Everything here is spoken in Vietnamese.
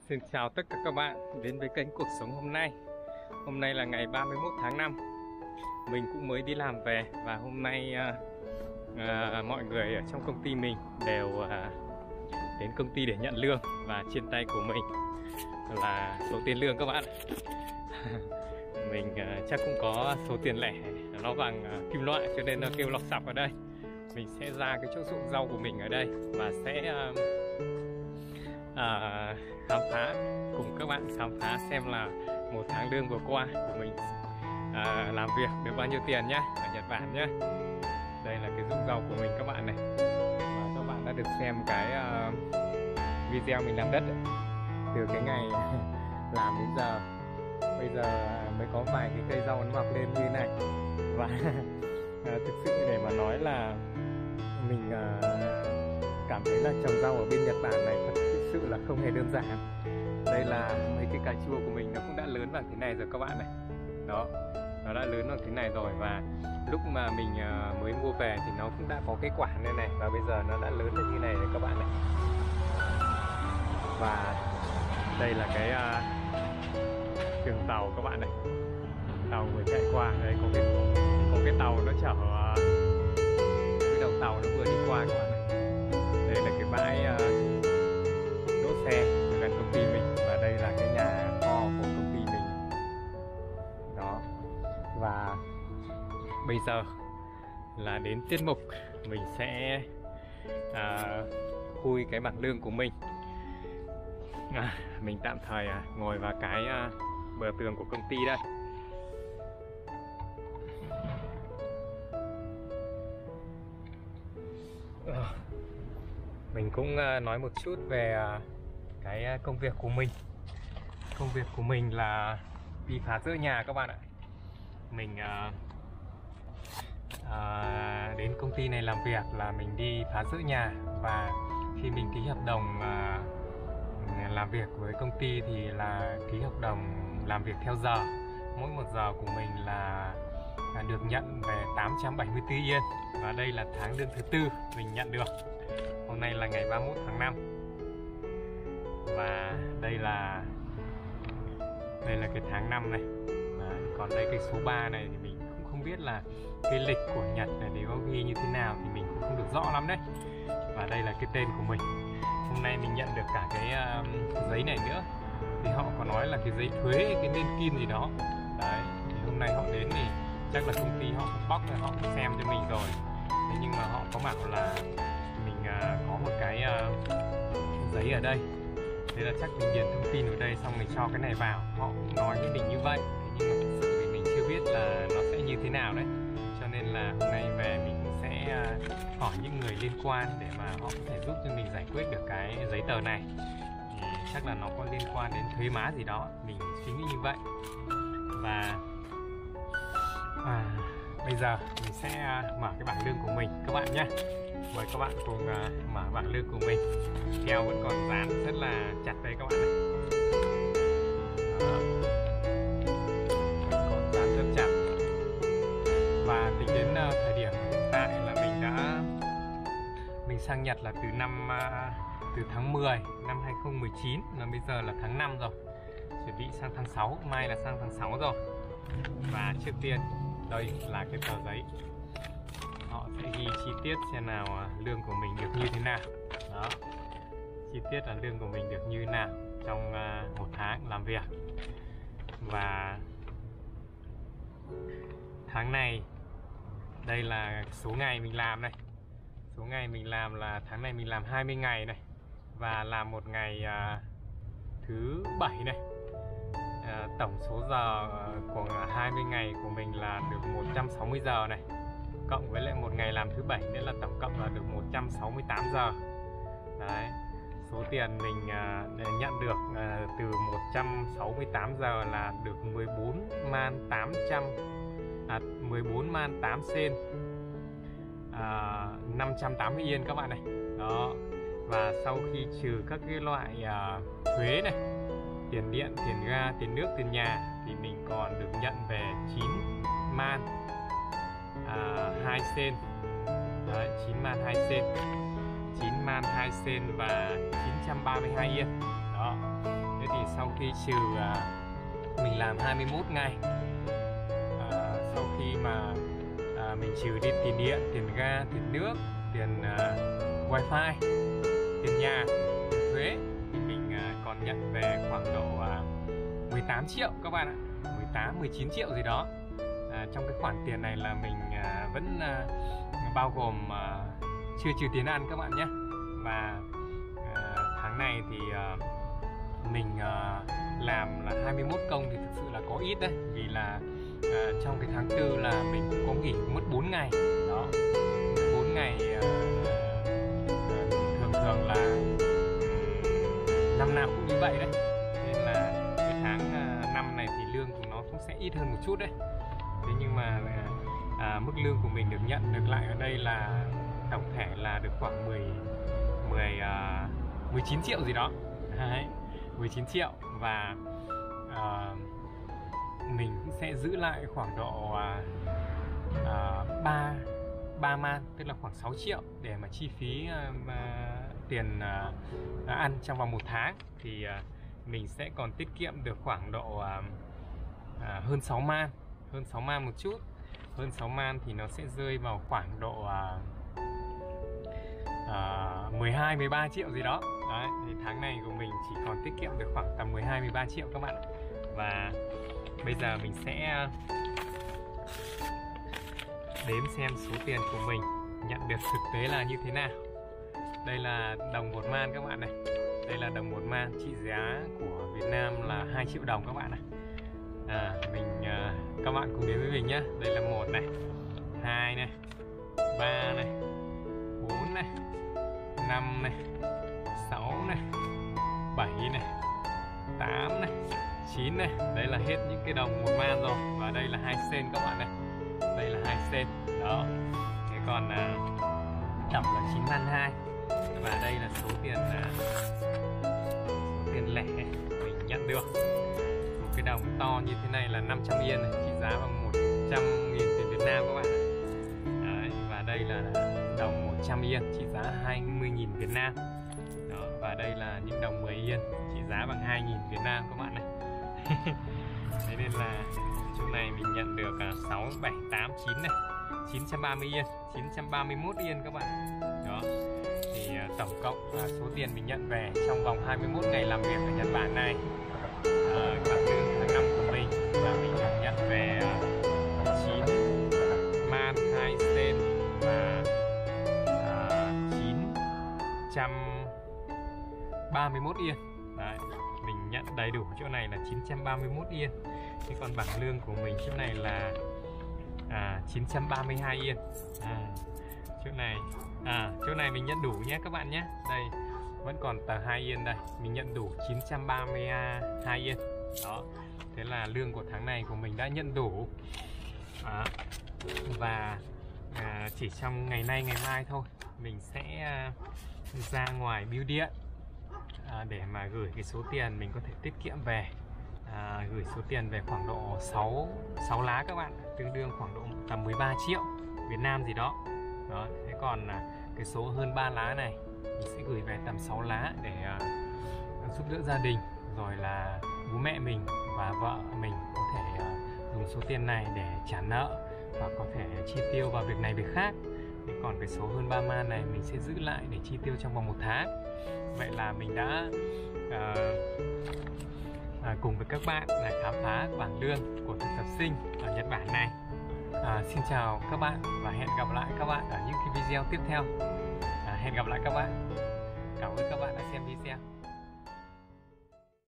Xin chào tất cả các bạn đến với kênh Cuộc Sống Hôm Nay. Hôm nay là ngày 31 tháng 5. Mình cũng mới đi làm về. Và hôm nay mọi người ở trong công ty mình đều đến công ty để nhận lương. Và trên tay của mình là số tiền lương các bạn. Mình chắc cũng có số tiền lẻ, nó bằng kim loại cho nên nó kêu lọc sọc ở đây. Mình sẽ ra cái chỗ ruộng rau của mình ở đây và sẽ khám phá cùng các bạn, khám phá xem là một tháng lương vừa qua của mình làm việc được bao nhiêu tiền nhá, ở Nhật Bản nhá. Đây là cái ruộng rau của mình các bạn này. Và các bạn đã được xem cái video mình làm đất ấy. Từ cái ngày làm đến giờ. Bây giờ mới có vài cái cây rau nó mọc lên như thế này. Và thực sự để mà nói là mình cảm thấy là trồng rau ở bên Nhật Bản này thật sự là không hề đơn giản. Đây là mấy cái cà chua của mình, nó cũng đã lớn bằng thế này rồi các bạn này. Đó, nó đã lớn bằng thế này rồi. Và lúc mà mình mới mua về thì nó cũng đã có cái quả này này. Và bây giờ nó đã lớn được như này rồi các bạn này. Và đây là cái đường tàu các bạn này. Tàu vừa chạy qua, đây có cái tàu nó chở cái đầu tàu nó vừa đi qua các bạn này. Đây là cái bãi đỗ xe gần công ty mình. Và đây là cái nhà kho của công ty mình. Đó. Và bây giờ là đến tiết mục mình sẽ khui cái bảng lương của mình. Mình tạm thời ngồi vào cái bờ tường của công ty đây. Mình cũng nói một chút về cái công việc của mình. Công việc của mình là đi phá rỡ nhà các bạn ạ. Mình đến công ty này làm việc là mình đi phá rỡ nhà. Và khi mình ký hợp đồng làm việc với công ty thì là ký hợp đồng làm việc theo giờ. Mỗi một giờ của mình là được nhận về 874 Yên. Và đây là tháng lương thứ tư mình nhận được. Hôm nay là ngày 31 tháng 5. Và đây là cái tháng 5 này. Đấy, còn đây cái số 3 này thì mình cũng không biết là cái lịch của Nhật này thì có ghi như thế nào, thì mình cũng không được rõ lắm đấy. Và đây là cái tên của mình. Hôm nay mình nhận được cả cái giấy này nữa. Thì họ có nói là cái giấy thuế, cái nên kim gì đó. Đấy, thì hôm nay họ đến thì chắc là công ty họ cũng bóc rồi, họ cũng xem cho mình rồi. Thế nhưng mà họ có bảo là mình có một cái giấy ở đây. Thế là chắc mình điền thông tin ở đây xong mình cho cái này vào. Họ cũng nói với mình như vậy. Thế nhưng mà thực sự thì mình chưa biết là nó sẽ như thế nào đấy. Cho nên là hôm nay về mình cũng sẽ hỏi những người liên quan để mà họ có thể giúp cho mình giải quyết được cái giấy tờ này. Thì chắc là nó có liên quan đến thuế má gì đó, mình suy nghĩ như vậy. Và bây giờ mình sẽ mở cái bảng lương của mình các bạn nhé. Mời các bạn cùng mở bảng lương của mình. Keo vẫn còn dán rất là chặt đây các bạn này. Đó. Còn dán rất chặt. Và tính đến thời điểm hiện tại là mình sang Nhật là từ tháng 10 năm 2019, là bây giờ là tháng 5 rồi. Chuẩn bị sang tháng 6, mai là sang tháng 6 rồi. Và trước tiên đây là cái tờ giấy. Họ sẽ ghi chi tiết xem nào lương của mình được như thế nào. Đó. Chi tiết là lương của mình được như thế nào trong một tháng làm việc. Và tháng này, đây là số ngày mình làm này. Số ngày mình làm là tháng này mình làm 20 ngày này. Và làm một ngày thứ 7 này. Tổng số giờ của 20 ngày của mình là được 160 giờ này. Cộng với lại một ngày làm thứ 7 nữa là tổng cộng là được 168 giờ. Đấy. Số tiền mình nhận được từ 168 giờ là được 14 man 8 sen, 580 Yên các bạn này. Đó. Và sau khi trừ các cái loại thuế này, tiền điện, tiền ga, tiền nước, tiền nhà, thì mình còn được nhận về 9 man 2 sen. Đấy, 9 man 2 sen, 9 man 2 sen và 932 Yên. đó. Thế thì sau khi trừ mình làm 21 ngày, sau khi mà mình trừ đi tiền điện, tiền ga, tiền nước, tiền wifi, tiền nhà, tiền thuế, thì mình còn nhận về khoảng độ 18 triệu các bạn ạ, 18-19 triệu gì đó. Trong cái khoản tiền này là mình vẫn bao gồm chưa trừ tiền ăn các bạn nhé. Và tháng này thì mình làm là 21 công thì thực sự là có ít đấy, vì là trong cái tháng 4 là mình cũng có nghỉ mất 4 ngày đó, 4 ngày thường là năm nào cũng như vậy đấy, nên là cái tháng 5 này thì lương của nó cũng sẽ ít hơn một chút đấy. Thế nhưng mà mức lương của mình được nhận được lại ở đây là tổng thể là được khoảng 19 triệu gì đó đấy, 19 triệu. Và mình sẽ giữ lại khoảng độ 3 man, tức là khoảng 6 triệu để mà chi phí tiền ăn trong vòng 1 tháng. Thì mình sẽ còn tiết kiệm được khoảng độ hơn 6 man, hơn 6 man một chút. Hơn 6 man thì nó sẽ rơi vào khoảng độ 12-13 triệu gì đó. Đấy, thì tháng này của mình chỉ còn tiết kiệm được khoảng tầm 12-13 triệu các bạn. Và bây giờ mình sẽ đếm xem số tiền của mình nhận được thực tế là như thế nào. Đây là đồng 1 man các bạn này. Đây là đồng 1 man, trị giá của Việt Nam là 2 triệu đồng các bạn này. Các bạn cùng đến với mình nhé. Đây là 1 này, 2 này, 3 này, 4 này, 5 này, 6 này, 7 này, 8 này, 9 này. Đây là hết những cái đồng 1 man rồi. Và đây là 2 sen các bạn này. Đây là 2 sen. Đó. Thế còn tổng là 9 man 2. Và đây là số tiền lẻ mình nhận được. Một cái đồng to như thế này là 500 yên này, trị giá bằng 100.000 tiền Việt Nam các bạn. Đấy, và đây là đồng 100 yên trị giá 20.000 Việt Nam. Đó, và đây là những đồng 10 yên trị giá bằng 2.000 Việt Nam các bạn này. Thế nên là chỗ này mình nhận được 6, 7, 8, 9 này, 930 yên, 931 yên các bạn. Đó. Thì tổng cộng số tiền mình nhận về trong vòng 21 ngày làm việc ở Nhật Bản này, bảng lương tháng 5 của mình, và mình nhận về 9 man 2 sen và 931 yên. Đấy, mình nhận đầy đủ chỗ này là 931 yên. Thế còn bảng lương của mình chỗ này là 932 yên. Chỗ này mình nhận đủ nhé các bạn nhé. Đây vẫn còn tờ 2 yên đây, mình nhận đủ 932 yên. Đó. Thế là lương của tháng này của mình đã nhận đủ. Và chỉ trong ngày nay ngày mai thôi mình sẽ ra ngoài bưu điện để mà gửi cái số tiền mình có thể tiết kiệm về. Gửi số tiền về khoảng độ 6 lá các bạn, tương đương khoảng độ tầm 13 triệu Việt Nam gì đó. Đó. Thế còn cái số hơn 3 lá này mình sẽ gửi về tầm 6 lá để giúp đỡ gia đình, rồi là bố mẹ mình và vợ mình có thể dùng số tiền này để trả nợ và có thể chi tiêu vào việc này việc khác. Thế còn cái số hơn 3 man này mình sẽ giữ lại để chi tiêu trong vòng 1 tháng. Vậy là mình đã cùng với các bạn là khám phá bảng lương của thực tập sinh ở Nhật Bản này. Xin chào các bạn và hẹn gặp lại các bạn ở những cái video tiếp theo. Hẹn gặp lại các bạn. Cảm ơn các bạn đã xem video.